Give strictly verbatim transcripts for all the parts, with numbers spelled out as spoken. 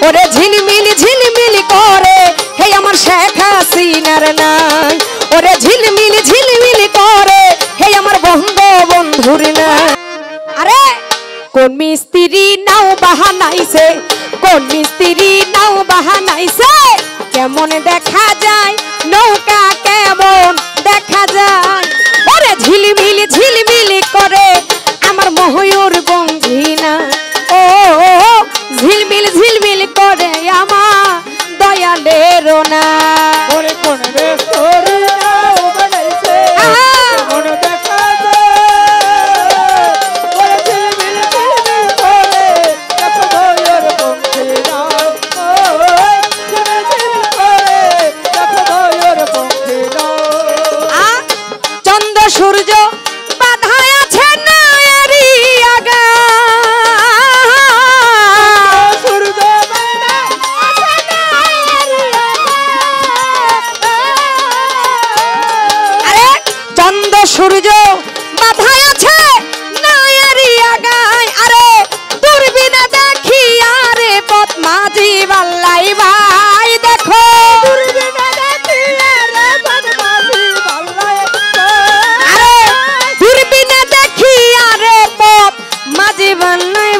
ওরে ঝিলমিল ঝিলমিল করে হে আমার শেখ হাসিনার নাই ওরে ঝিলমিল ঝিলমিল করে হে আমার বন্ধু বন্ধুর নাই আরে কোন মিস্ত্রি নাও বাহানাইছে কোন মিস্ত্রি নাও বাহানাইছে কেমন দেখা যায় নৌকা কেমন দেখা যায় ওরে ঝিলমিল ঝিলমিল করে আমার ময়ূর বঙ্গিনা ও ঝিলমিল ঝিলমিল করে আমার দয়ালের না ওরে কোন মিস্ত্রি নাও বানাইছে কেমন দেখা সূর্য বাধায় আছে না এরি আগা সূর্য বাধায় আছে না এরি আরে চন্দ্র সূর্য বাধায় আছে না এরি আগায় আরে দূরবীনে দেখি আরে পথ মাঝি বাল্লাই ভাই দেখো দূরবীনে দেখি আরে পথ মাঝি বাল্লাই মাঝি বান্নাই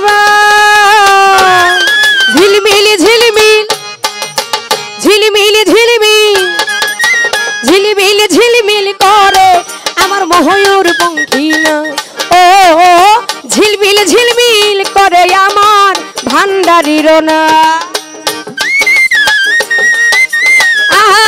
ঝিলমিল ঝিলমিল ঝিলমিল ঝিলমিল ঝিলমিল ঝিলমিল করে আমার ময়ূর পঙ্খিনা ও ঝিলমিল ঝিলমিল করে আমার ভান্ডারির না আহা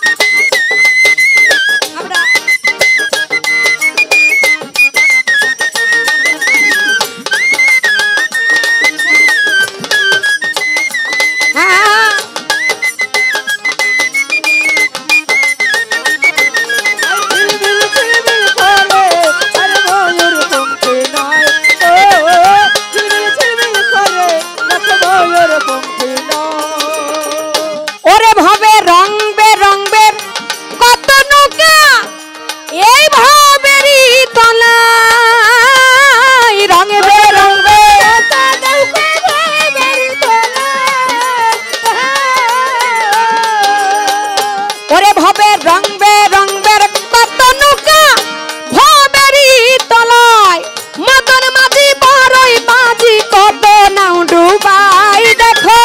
ওরে ভাবে রং বেরঙের কত নৌকা এই ভাবেরই তলায় রঙে বেরঙের কত নৌকা ভাবেরই তলায় ওরে ভাবে রং বেরঙের কত নৌকা ভাবেরই তলায় মদন মাঝি বড়ই বাজি কত নাও ডুবাই দেখো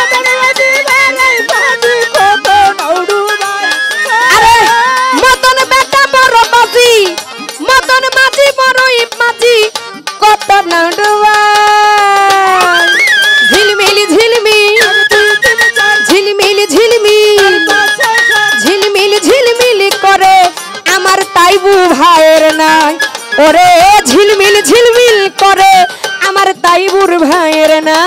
মদন বেটা বড় বাজি মদন মাঝি বড়ই মাঝি কত নাও ডুবাই ঝিলমিল ঝিলমিল ঝিলমিল ঝিলমিল ঝিলমিল ঝিলমিল করে আমার তাইবু ভাইয়ের নাই ওরে ঝিলমিল ঝিলমিল করে আমার তাইবুর ভাইয়ের না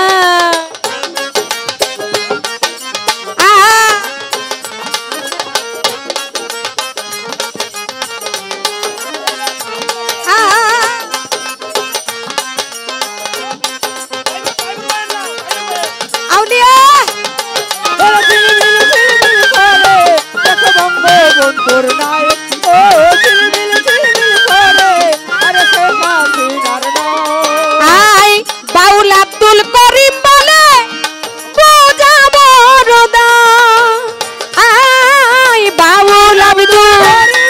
বাউল আব্দুল করিম বলে পূজা বরদা আই বাউল আব্দুল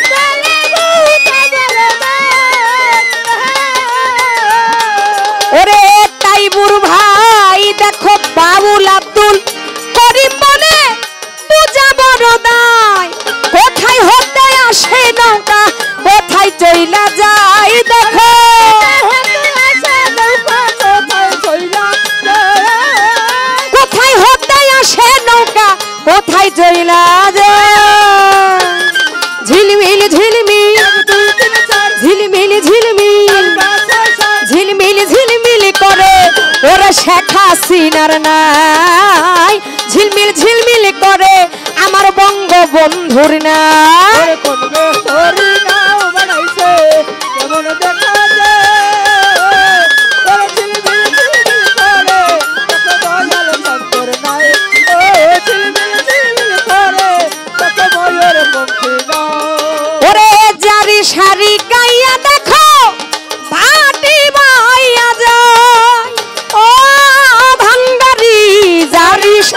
ওরে তাইবুর ভাই দেখো বাউল আব্দুল করিম বলে পূজা বরদাই কোথায় হতে আসে নৌকা কোথায় চইলা যায় দেখো কোথায় হতে আসে নৌকা কোথায় চইলা যায় ঝিলমিল ঝিলমিল ঝিলমিল ঝিলমিল ঝিলমিল ঝিলমিল করে ওরা শেখ হাসিনার নাই ঝিলমিল ঝিলমিল করে আমার বঙ্গবন্ধুর নাই কোন মিস্ত্রি নাও বানাইছে কেমন দেখা যায় ওরে ঝিলমিল ঝিলমিল করে কত দয়াল সন্তর নাই ও ঝিলমিল ঝিলমিল করে কত ময়ূর পঙ্খিনা ওরে জারি সারি গাইয়া দেখো ভাটি বাইয়া যায় ও ভান্ডারি জারি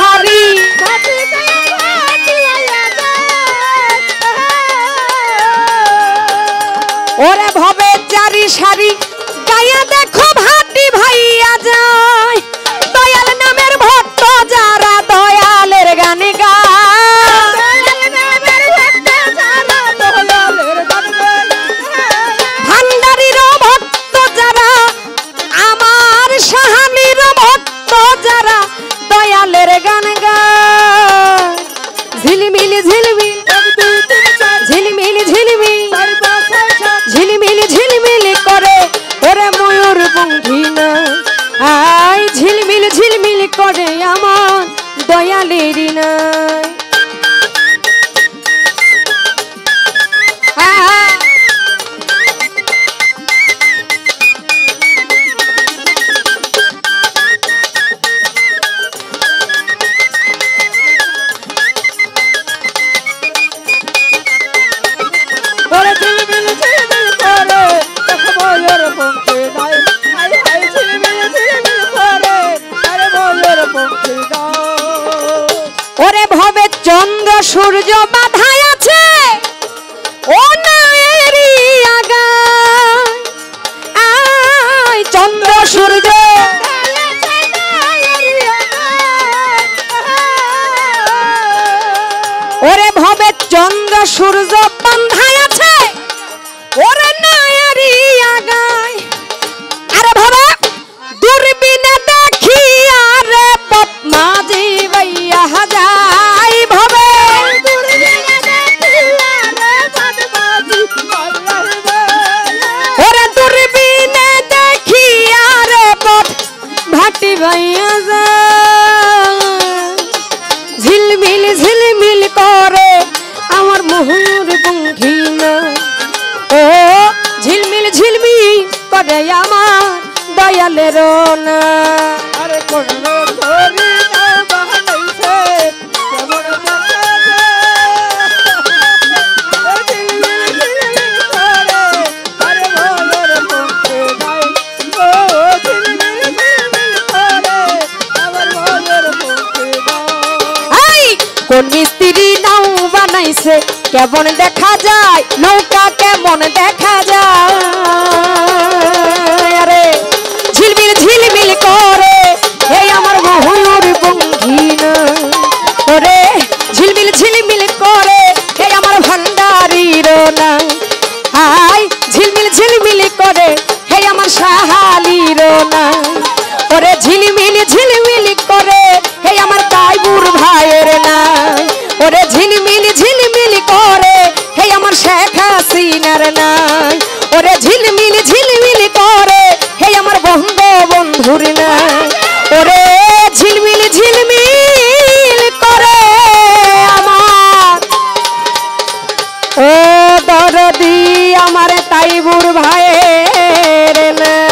ঝিলমিল ঝিলমিল করে আমার দয়ালের নাই ওরে ভবে চন্দ্র সূর্য বাধায় আছে ও নায়েরি আগায় আয় চন্দ্র সূর্য ওরে ভবে চন্দ্র সূর্য বাধায় আছে ওরে নায়েরি আগায় আরে ভবে দূরবীনে দেখি আরে পদ্মাজি ভাইয়া যায় ভবে ওরে দূরবীনে দেখি আরে পদ ভাটি ভাইয়া যায় ঝিলমিল ঝিলমিল করে আমার ময়ূর পঙ্খী না ও ঝিলমিল ঝিলমিল করে আমার দয়ালের না আরে কোন ধরি না বানাইছে কেমন কোন মিস্ত্রি নাও বানাইছে কেমন দেখা যায় নৌকা কেমন দেখা যায় আরে ঝিলমিল ঝিলমিল করে এই আমার ময়ূর পঙ্খী না ওরে ঝিলমিল ঝিলমিল করে এই আমার ভান্ডারির না আয় ঝিলমিল ঝিলমিল করে হে আমার সাহালির না ওরে ঝিলমিল ঝিলমিল করে হে আমার তাইবুর ভাইয়ের না ওরে ঝিলমিল ঝিলমিল করে হে আমার শেখ হাসিনার না ওরে ঝিলমিল ঝিলমিল করে হে আমার বন্ধু বন্ধুর না ওরে ঝিলমিল ঝিলমিল করে আমার ও দরদি আমার তাইবুর ভাইয়ের না